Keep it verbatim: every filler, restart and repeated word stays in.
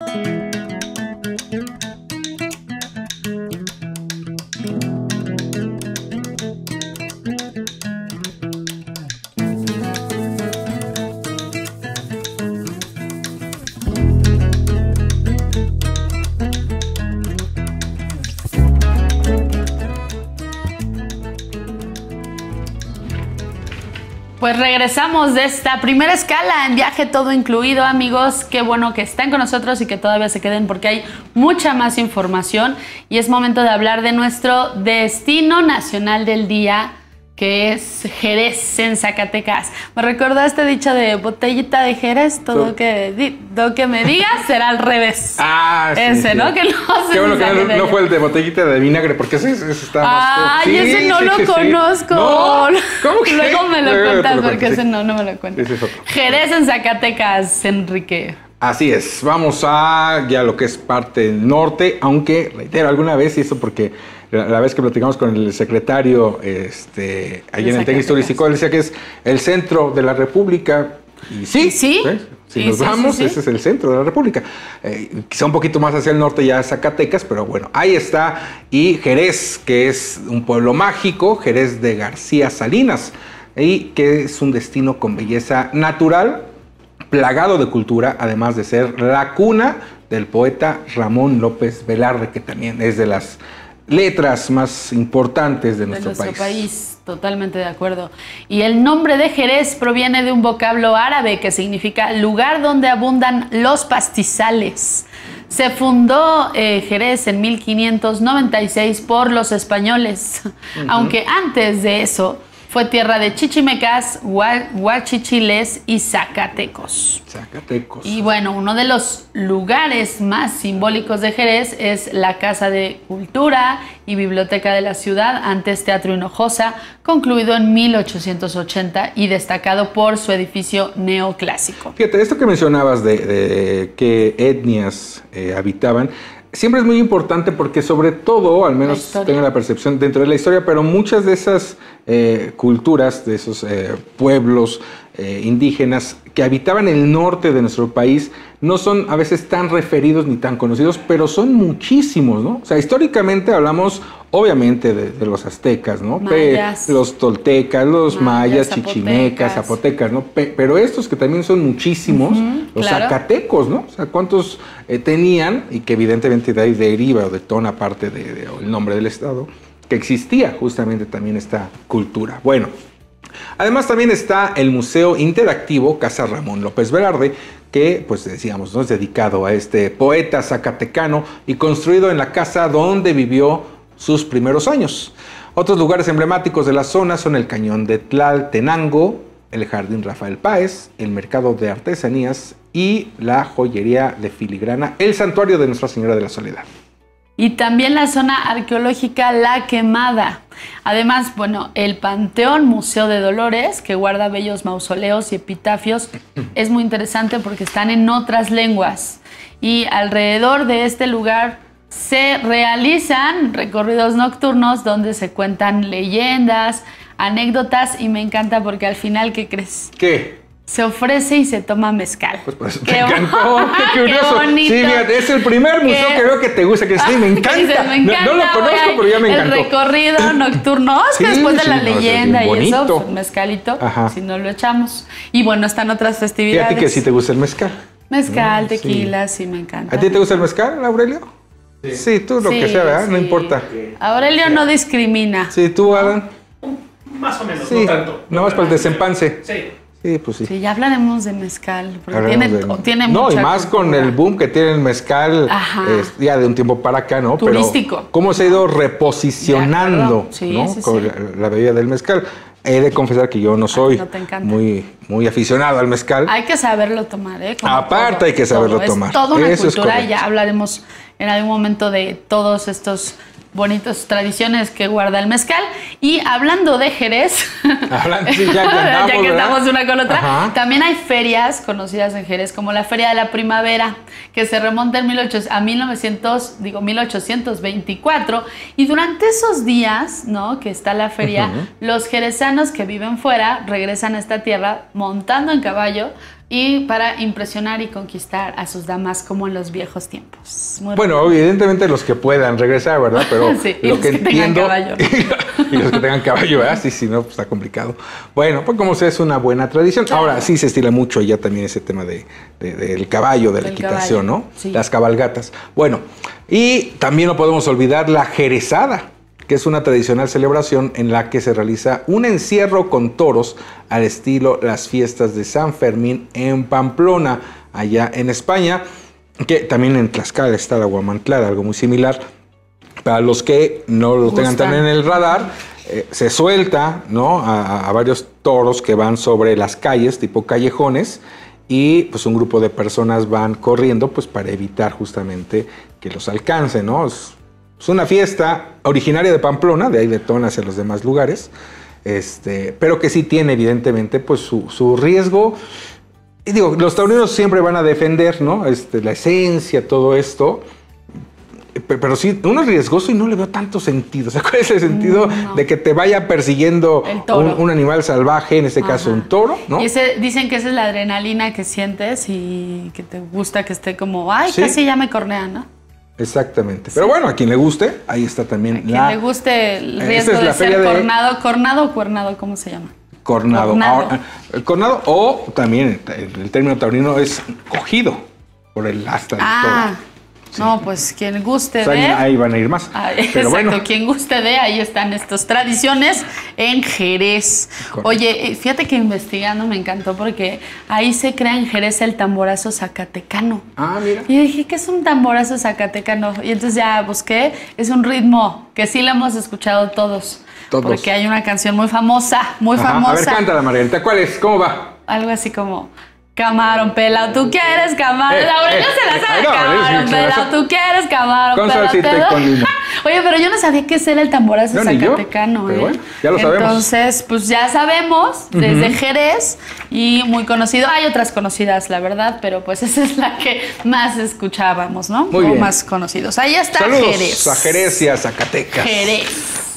Pues regresamos de esta primera escala en Viaje Todo Incluido, amigos. Qué bueno que están con nosotros y que todavía se queden porque hay mucha más información y es momento de hablar de nuestro destino nacional del día, que es Jerez, en Zacatecas. Me recordó este dicho de botellita de Jerez, todo, que, todo que me digas será al revés. Ah, sí. Ese, sí. ¿no? Que no se Qué bueno que no, de no fue el de botellita de vinagre, porque ese, ese está más... Ay, sí, ese no sí, lo sí, conozco. No, ¿cómo que? Luego me lo Luego cuentas, lo porque cuento, ese sí. no, no me lo cuentas. Ese es otro. Jerez, en Zacatecas, Enrique. Así es, vamos a ya lo que es parte del norte, aunque reitero alguna vez, y eso porque la, la vez que platicamos con el secretario este, allí en el Tenis Turístico, él decía que es el centro de la República, y sí, ¿Sí? ¿ves? Si ¿Sí, nos sí, vamos, sí, sí. ese es el centro de la República. Eh, quizá un poquito más hacia el norte ya Zacatecas, pero bueno, ahí está. Y Jerez, que es un pueblo mágico, Jerez de García Salinas, y que es un destino con belleza natural, plagado de cultura, además de ser la cuna del poeta Ramón López Velarde, que también es de las letras más importantes de nuestro, de nuestro país. país. Totalmente de acuerdo. Y el nombre de Jerez proviene de un vocablo árabe que significa lugar donde abundan los pastizales. Se fundó eh, Jerez en mil quinientos noventa y seis por los españoles, uh-huh. aunque antes de eso fue tierra de chichimecas, huachichiles y zacatecos. Zacatecos. Y bueno, uno de los lugares más simbólicos de Jerez es la Casa de Cultura y Biblioteca de la ciudad, antes Teatro Hinojosa, concluido en mil ochocientos ochenta y destacado por su edificio neoclásico. Fíjate, esto que mencionabas de, de qué etnias eh, habitaban, siempre es muy importante porque sobre todo, al menos la tengo la percepción dentro de la historia, pero muchas de esas eh, culturas, de esos eh, pueblos eh, indígenas que habitaban el norte de nuestro país, no son a veces tan referidos ni tan conocidos, pero son muchísimos, ¿no? O sea, históricamente hablamos obviamente de, de los aztecas, ¿no? Mayas. Pe los toltecas, los mayas, mayas chichimecas, zapotecas, ¿no? Pe pero estos que también son muchísimos, uh-huh, los claro. zacatecos, ¿no? O sea, ¿cuántos eh, tenían? Y que evidentemente de ahí deriva o detona parte del de, de, nombre del estado, que existía justamente también esta cultura. Bueno, además también está el Museo Interactivo Casa Ramón López Velarde, que, pues decíamos, ¿no? Es dedicado a este poeta zacatecano y construido en la casa donde vivió sus primeros años. Otros lugares emblemáticos de la zona son el Cañón de Tlaltenango, el Jardín Rafael Páez, el Mercado de Artesanías y la joyería de filigrana, el Santuario de Nuestra Señora de la Soledad. Y también la zona arqueológica La Quemada. Además, bueno, el Panteón Museo de Dolores, que guarda bellos mausoleos y epitafios, es muy interesante porque están en otras lenguas. Y alrededor de este lugar se realizan recorridos nocturnos donde se cuentan leyendas, anécdotas, y me encanta porque al final, ¿qué crees? ¿Qué? Se ofrece y se toma mezcal. Pues por eso me encantó, qué curioso. Qué bonito. Sí, fíjate, es el primer museo que veo que te gusta, que sí, me encanta. Dices, me encanta. No, no lo conozco, pero ya me encantó. El recorrido nocturno, Sí, después de sí, la no, leyenda sí, y eso, bonito. pues, mezcalito, Ajá. si no lo echamos. Y bueno, están otras festividades. Fíjate que sí te gusta el mezcal. Mezcal, Mm, tequila, sí. sí me encanta. ¿A ti te gusta el mezcal, Aurelio? Sí, sí tú lo Sí, que sea, ¿verdad? sí. No importa. Aurelio no discrimina. Sí, tú, Alan. Más o menos, Sí, no tanto. nada más para el desempance. Sí. Sí, pues sí. Sí, ya hablaremos de mezcal, porque Hablemos tiene, de- tiene No, y mucha más cultura. con el boom que tiene el mezcal Ajá. es, ya de un tiempo para acá, ¿no? Turístico. Pero cómo se ha ido reposicionando, De acuerdo. Sí, ¿no? sí, Con sí. La, la bebida del mezcal. He de confesar que yo no soy no te encanta. muy, muy aficionado al mezcal. Hay que saberlo tomar, ¿eh? Como Aparte todo, hay que saberlo todo. tomar. Es toda una Eso es cultura y correcto. ya hablaremos en algún momento de todos estos bonitas tradiciones que guarda el mezcal. Y hablando de Jerez, Hablando, sí, ya que andamos, ya que ¿verdad? estamos una con otra, Ajá. también hay ferias conocidas en Jerez como la Feria de la Primavera, que se remonta en mil ochocientos, a mil novecientos, digo mil ochocientos veinticuatro, y durante esos días, ¿no? Que está la feria, Uh-huh. los jerezanos que viven fuera regresan a esta tierra montando en caballo y para impresionar y conquistar a sus damas como en los viejos tiempos. Muy bueno, rico. Evidentemente los que puedan regresar, ¿verdad? Pero sí, lo los que, que entiendo... tengan caballo. y los que tengan caballo, ¿verdad? Sí, sí, no, pues está complicado. Bueno, pues como sea, es una buena tradición. Claro. Ahora, sí se estila mucho ya también ese tema de, de, del caballo, de la el equitación, caballo. ¿no? Sí. Las cabalgatas. Bueno, y también no podemos olvidar la jerezada, que es una tradicional celebración en la que se realiza un encierro con toros al estilo las fiestas de San Fermín en Pamplona, allá en España, que también en Tlaxcala está la Huamantlada, algo muy similar. Para los que no lo tengan tan en el radar, eh, se suelta, ¿no? a, a varios toros que van sobre las calles, tipo callejones, y pues un grupo de personas van corriendo pues para evitar justamente que los alcancen, ¿no? Es, Es una fiesta originaria de Pamplona, de ahí detona hacia los demás lugares, este, pero que sí tiene evidentemente pues su, su riesgo. Y digo, los taurinos siempre van a defender, ¿no? Este, la esencia, todo esto, pero sí, uno es riesgoso y no le veo tanto sentido. O sea, ¿cuál es el sentido no. de que te vaya persiguiendo un, un animal salvaje, en este Ajá. caso un toro, ¿no? Y ese, dicen que esa es la adrenalina que sientes y que te gusta que esté como, ay, ¿Sí? casi ya me cornean, ¿no? Exactamente. Pero bueno, a quien le guste, ahí está también a quien la... le guste el riesgo es de ser cornado. De... ¿Cornado o cuernado? ¿Cómo se llama? Cornado. Cornado, Ahora, el cornado o también el, el término taurino es cogido por el asta del ah, toro. Sí. No, pues quien guste o sea, de... Ahí van a ir más. Ah, Pero exacto, bueno. Quien guste de, ahí están estas tradiciones en Jerez. Correcto. Oye, fíjate que investigando me encantó porque ahí se crea en Jerez el tamborazo zacatecano. Ah, mira. Y dije, ¿qué es un tamborazo zacatecano? Y entonces ya busqué, es un ritmo que sí lo hemos escuchado todos. Todos. Porque hay una canción muy famosa, muy Ajá. famosa. A ver, cántala, Margarita. ¿Cuál es? ¿Cómo va? Algo así como... Camarón pelado, tú quieres camarón. Eh, Ahora eh, ya se la sabe. no, camarón sí, pelado, tú quieres camarón con pelado. salsita y con limón. Oye, pero yo no sabía que ese era el tamborazo no, zacatecano. Pero ¿eh? bueno, ya lo sabemos. Entonces, pues ya sabemos, desde uh-huh. Jerez, y muy conocido. Hay otras conocidas, la verdad, pero pues esa es la que más escuchábamos, ¿no? Muy o bien. más conocidos. Ahí está Saludos Jerez. a Jerez y a Zacatecas. Jerez.